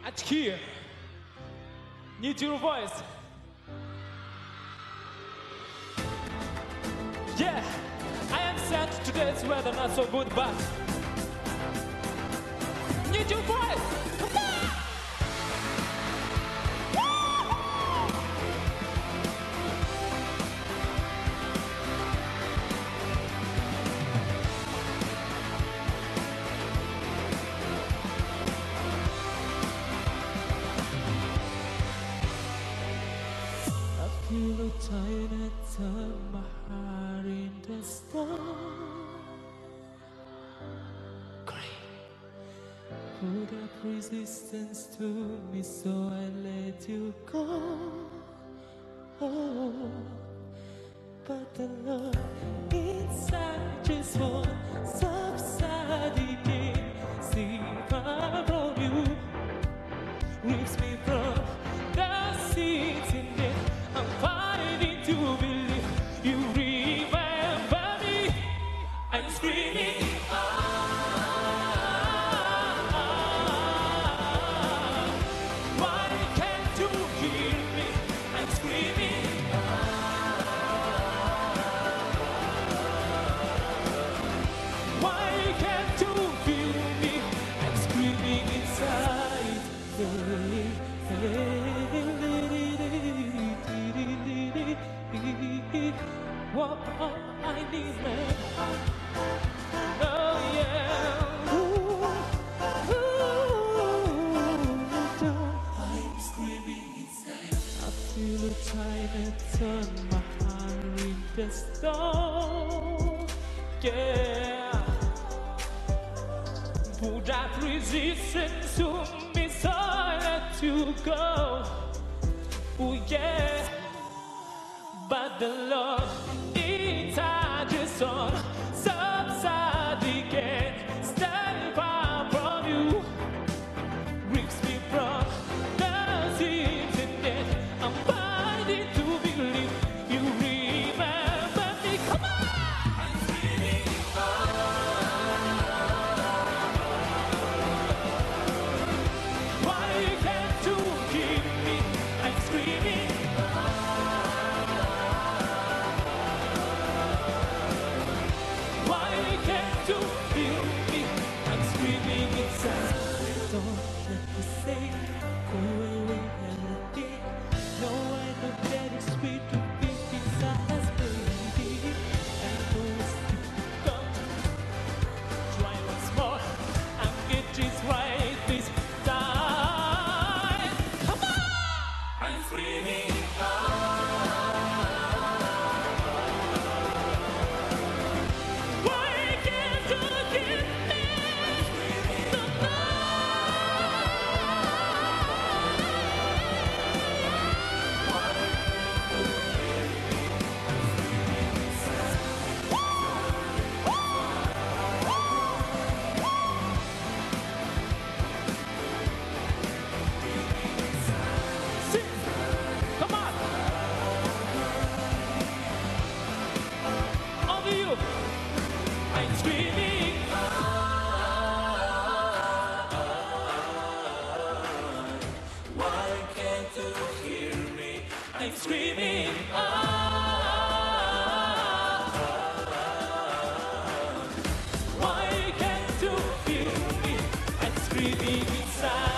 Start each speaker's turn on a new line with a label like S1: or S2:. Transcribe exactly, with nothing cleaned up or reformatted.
S1: can't hear. Need your voice. Yeah, I am sad today's weather not so good, but need your voice. Come on. I feel a tiny turn my heart into stone. Great. Put up resistance to me, so I let you go. Oh, but the love inside just won't subside again. See far from you, rips me from the seats in it. I'm fighting to believe you remember me. I'm screaming. Why can't you hear me? I'm screaming. Why can't you feel me? I'm screaming inside. What I need, man. Oh yeah. Ooh, ooh, I'm screaming inside. I feel a tiny turn my heart into stone. Yeah. Put up resistance to me, so I let you go. Oh yeah. But the love inside your soul subsides again. Stay far from you, rips me from the seams in it. I'm fighting to believe you remember me. Come on! I'm screaming. Why can't you hear me? I'm screaming. To feel me, I'm screaming inside. Don't let me say, go away and let me. No, I know that it's sweet to be inside us, baby. And know it's if you come, try once more and get this right this time. Come on! I'm screaming. I'm screaming. Why can't you hear me? I'm screaming. Why can't you feel me? I'm screaming inside.